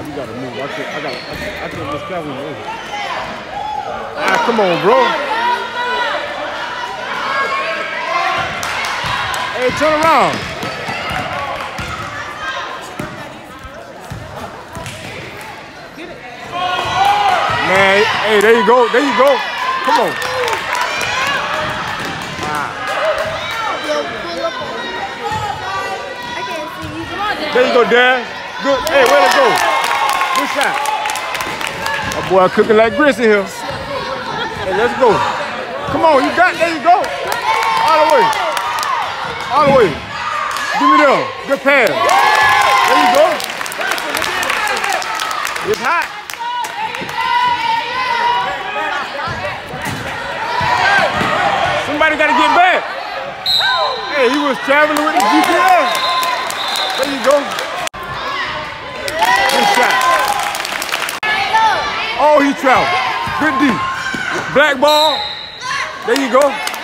You gotta move. I can't miss Calvin. Ah, come on, bro. Hey, turn around. Man, hey, there you go. There you go. Come on. There you go, Dan. Good. Hey, way to go. Good shot. That boy cooking like grits in here. Hey, let's go. Come on, you got. There you go. All the way. All the way. Give me them. Good pass. There you go. It's hot. Somebody got to get back. Hey, he was traveling with the GPS. There you go. Good shot. Oh, he traveled. Good D. Black ball. There you go.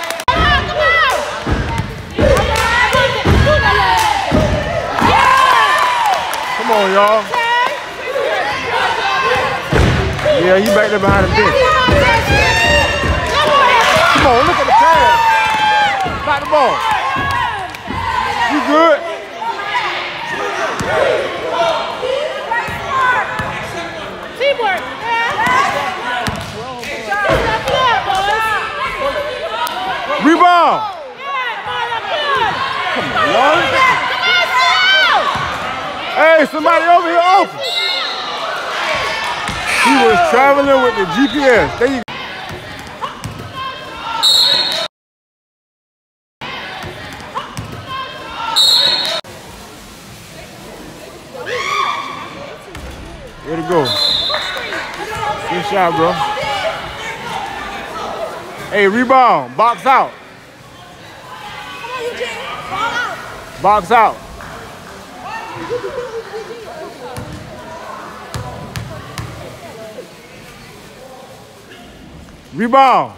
Come on, y'all. Yeah, he back there behind the bench. Come on, look at the pass. Back the ball. You good? Teamwork. Rebound. Come on, y'all. Hey, somebody over here open. He was traveling with the GPS. There you go. Way to go. Good shot, bro. Hey, rebound. Box out. Box out. Rebound.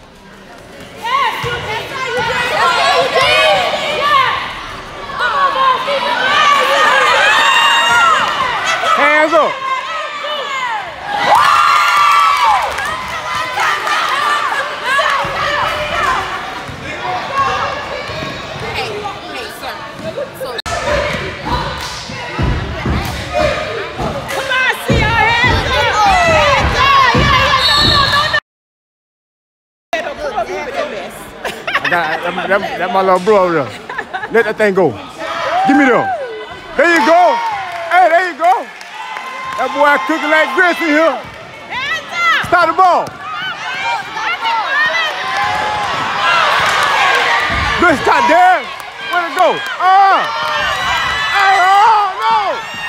Hands up. That my little bro over there. Let that thing go. Give me them. There you go. Hey, there you go. That boy cooking like grits in here. Stop the ball. Good shot, Darren. Where to go? Oh, no.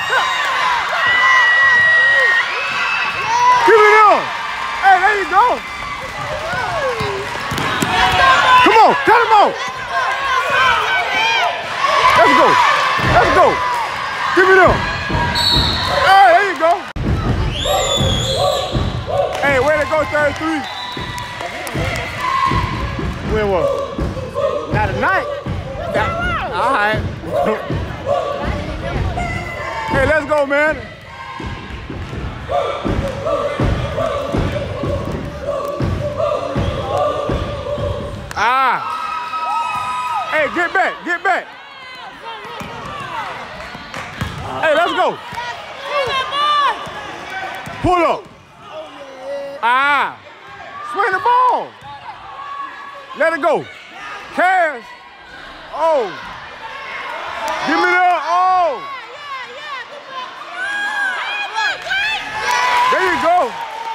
Give me them. Hey, there you go. Come on, cut him off. Let's go. Let's go. Give me them. Hey, there you go. Hey, way to go, 33. Win what? Not tonight. All right. Hey, let's go, man. Ah. Hey, get back, get back. Hey, let's go. Pull up. Ah. Swing the ball. Let it go. Cash. Oh. Give me that. Oh. There you go.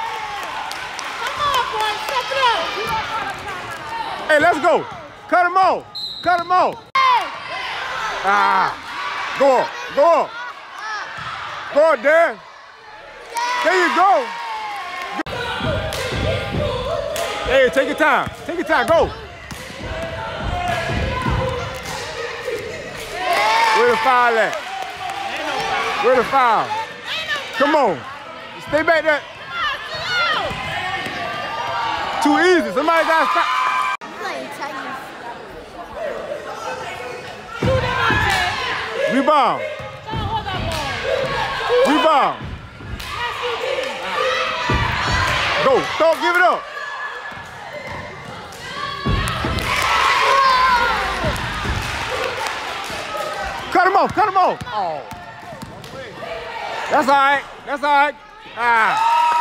Hey, let's go. Cut him off. Cut him off. Ah. Go up. Go up. Go up, Dan. There you go. Hey, take your time. Take your time. Go. Where the foul at? Where the foul? Come on. Stay back there. Too easy. Somebody got to stop. Rebound. Rebound. go. Don't give it up. Cut him off. Cut him off. Oh. That's all right. That's all right. Ah.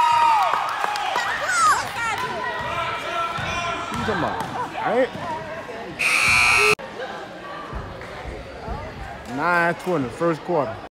What you talking about? All right. 9:20, first quarter.